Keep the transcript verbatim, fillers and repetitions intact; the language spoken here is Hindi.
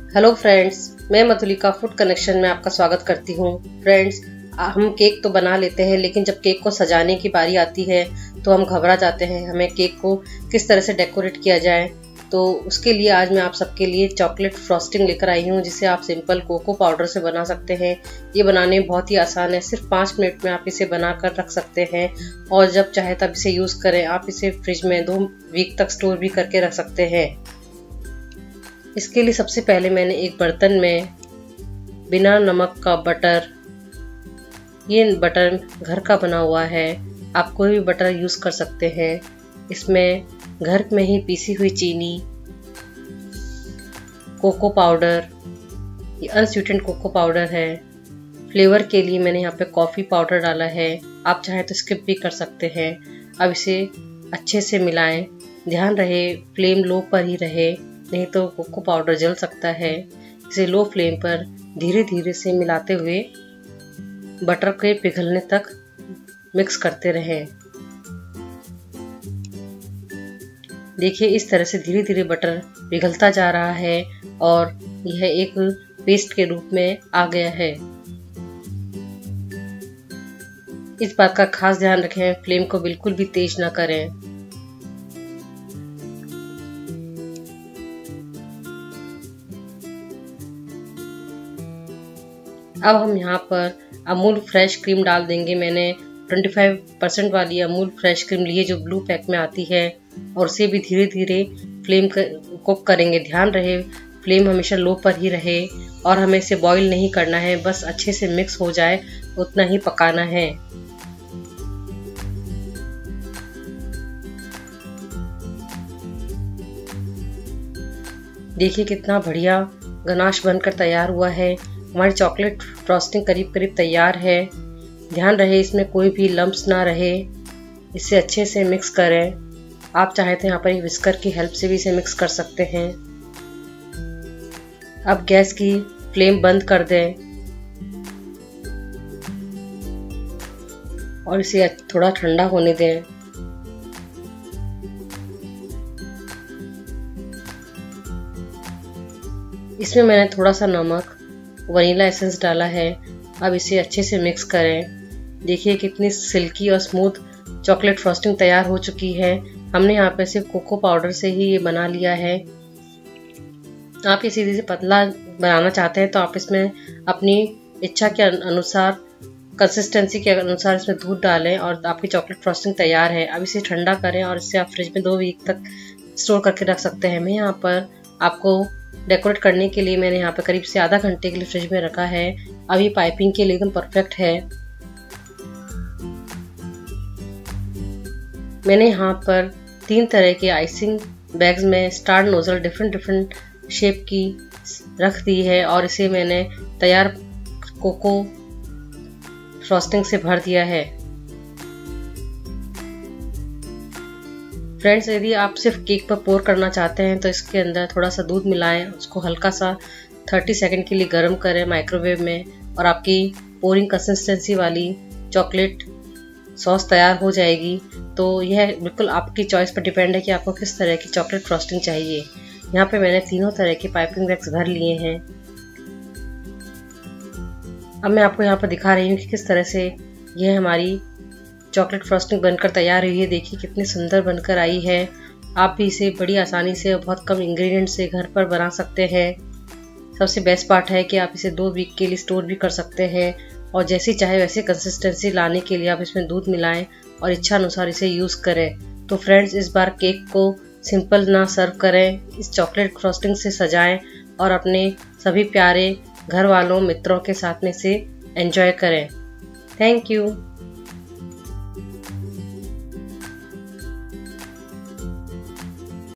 हेलो फ्रेंड्स, मैं मधुलिका फूड कनेक्शन में आपका स्वागत करती हूँ। फ्रेंड्स, हम केक तो बना लेते हैं, लेकिन जब केक को सजाने की बारी आती है तो हम घबरा जाते हैं हमें केक को किस तरह से डेकोरेट किया जाए। तो उसके लिए आज मैं आप सबके लिए चॉकलेट फ्रॉस्टिंग लेकर आई हूँ, जिसे आप सिंपल कोको पाउडर से बना सकते हैं। ये बनाने में बहुत ही आसान है, सिर्फ पाँच मिनट में आप इसे बना कर रख सकते हैं और जब चाहे तब इसे यूज़ करें। आप इसे फ्रिज में दो वीक तक स्टोर भी करके रख सकते हैं। इसके लिए सबसे पहले मैंने एक बर्तन में बिना नमक का बटर, ये बटर घर का बना हुआ है, आप कोई भी बटर यूज़ कर सकते हैं। इसमें घर में ही पीसी हुई चीनी, कोको पाउडर, ये अनस्वीटेंड कोको पाउडर है। फ्लेवर के लिए मैंने यहाँ पे कॉफ़ी पाउडर डाला है, आप चाहें तो स्किप भी कर सकते हैं। अब इसे अच्छे से मिलाएं, ध्यान रहे फ्लेम लो पर ही रहे, नहीं तो कोको पाउडर जल सकता है। इसे लो फ्लेम पर धीरे धीरे से मिलाते हुए बटर के पिघलने तक मिक्स करते रहें। देखिए, इस तरह से धीरे धीरे बटर पिघलता जा रहा है और यह एक पेस्ट के रूप में आ गया है। इस बात का खास ध्यान रखें, फ्लेम को बिल्कुल भी तेज ना करें। अब हम यहाँ पर अमूल फ्रेश क्रीम डाल देंगे। मैंने पच्चीस परसेंट वाली अमूल फ्रेश क्रीम ली है, जो ब्लू पैक में आती है, और उसे भी धीरे धीरे फ्लेम कुक करेंगे। ध्यान रहे फ्लेम हमेशा लो पर ही रहे और हमें इसे बॉईल नहीं करना है, बस अच्छे से मिक्स हो जाए उतना ही पकाना है। देखिए कितना बढ़िया गनाश बनकर तैयार हुआ है। हमारी चॉकलेट फ्रॉस्टिंग करीब करीब तैयार है। ध्यान रहे इसमें कोई भी लम्प्स ना रहे। इसे अच्छे से मिक्स करें। आप चाहे तो यहाँ पर एक विस्कर की हेल्प से भी इसे मिक्स कर सकते हैं। अब गैस की फ्लेम बंद कर दें और इसे थोड़ा ठंडा होने दें। इसमें मैंने थोड़ा सा नमक, वनीला एसेंस डाला है। अब इसे अच्छे से मिक्स करें। देखिए कितनी सिल्की और स्मूथ चॉकलेट फ्रॉस्टिंग तैयार हो चुकी है। हमने यहाँ पे सिर्फ कोको पाउडर से ही ये बना लिया है। आप ये सीधे से पतला बनाना चाहते हैं तो आप इसमें अपनी इच्छा के अनुसार, कंसिस्टेंसी के अनुसार इसमें दूध डालें और आपकी चॉकलेट फ्रॉस्टिंग तैयार है। अब इसे ठंडा करें और इसे आप फ्रिज में दो वीक तक स्टोर करके रख सकते हैं। मैं यहाँ पर आपको डेकोरेट करने के लिए मैंने यहाँ पे करीब से आधा घंटे के लिए फ्रिज में रखा है। अब ये पाइपिंग के लिए एकदम परफेक्ट है। मैंने यहाँ पर तीन तरह के आइसिंग बैग्स में star nozzle different different shape की रख दी है और इसे मैंने तैयार कोको फ्रॉस्टिंग से भर दिया है। फ्रेंड्स, यदि आप सिर्फ केक पर पोर करना चाहते हैं तो इसके अंदर थोड़ा सा दूध मिलाएं, उसको हल्का सा तीस सेकंड के लिए गर्म करें माइक्रोवेव में और आपकी पोरिंग कंसिस्टेंसी वाली चॉकलेट सॉस तैयार हो जाएगी। तो यह बिल्कुल आपकी चॉइस पर डिपेंड है कि आपको किस तरह की चॉकलेट फ्रॉस्टिंग चाहिए। यहाँ पे मैंने तीनों तरह के पाइपिंग बैग्स भर लिए हैं। अब मैं आपको यहाँ पर दिखा रही हूँ कि किस तरह से यह हमारी चॉकलेट फ्रॉस्टिंग बनकर तैयार हुई है। देखिए कितनी सुंदर बनकर आई है। आप भी इसे बड़ी आसानी से और बहुत कम इंग्रेडिएंट से घर पर बना सकते हैं। सबसे बेस्ट पार्ट है कि आप इसे दो वीक के लिए स्टोर भी कर सकते हैं और जैसी चाहे वैसे कंसिस्टेंसी लाने के लिए आप इसमें दूध मिलाएं और इच्छा अनुसार इसे यूज़ करें। तो फ्रेंड्स, इस बार केक को सिंपल ना सर्व करें, इस चॉकलेट फ्रॉस्टिंग से सजाएं और अपने सभी प्यारे घर वालों, मित्रों के साथ में इसे एंजॉय करें। Thank you.